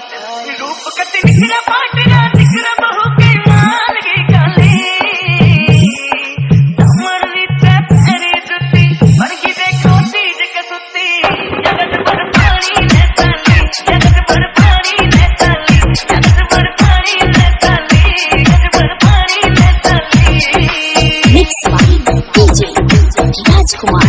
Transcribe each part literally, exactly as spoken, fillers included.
रूप कति निकरा पाटरा निकरा बहु के माल की गाली तमर नीचे तेरी जुत्ती बरकी देखो चीज के सुत्ती जगत पर पानी ने ताली जगत पर पानी ने ताली जगत पर पानी ने ताली जगत पर पानी ने ताली मिक्स बाय डीजे राजकुमार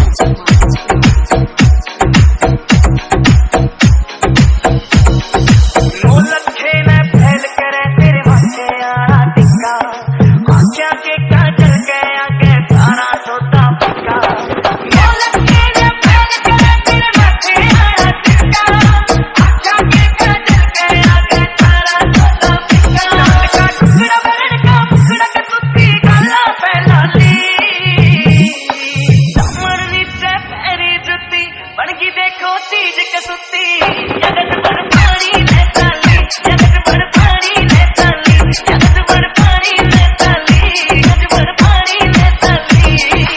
देखो चीज के सुत्ती जगत पर पानी ने ताली जगत पर पानी ने ताली जगत पर पानी ने ताली जगत पर पानी ने ताली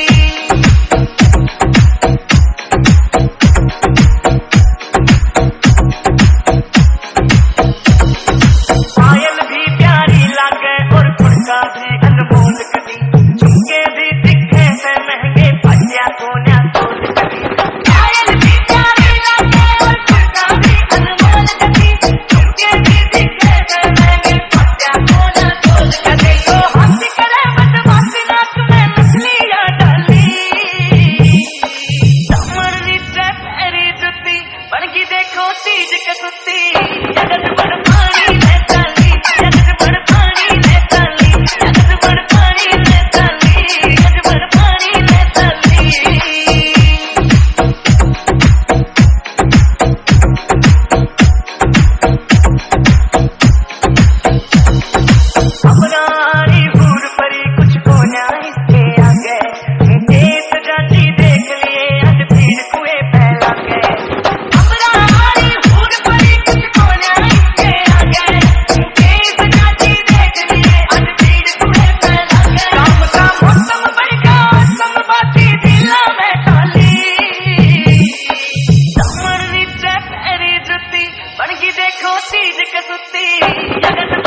पायल भी प्यारी लागे और फुड़का भी अनमोल कटी झुमके भी दिखे से महंगे भजिया सोना तोल कटी देखो चीज के सुत्ती जगत पर पानी ने ताली जगत पर पानी ने ताली जगत पर पानी ने ताली जगत पर पानी ने ताली अपनारी भूल परी कुछ को ना इसके आगे देश जाती देख लिए आज भीड़ कुएं फैला के देखो चीज के सुत्ती जगत